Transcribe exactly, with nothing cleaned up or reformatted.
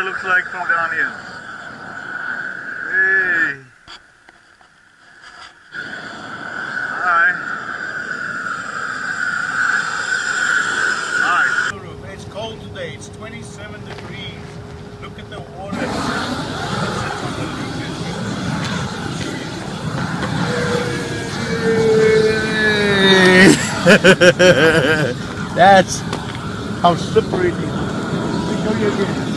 looks like from down here. Hey. Alright. Alright. It's cold today. It's twenty-seven degrees. Look at the water. That's how slippery it is. Let me show you again.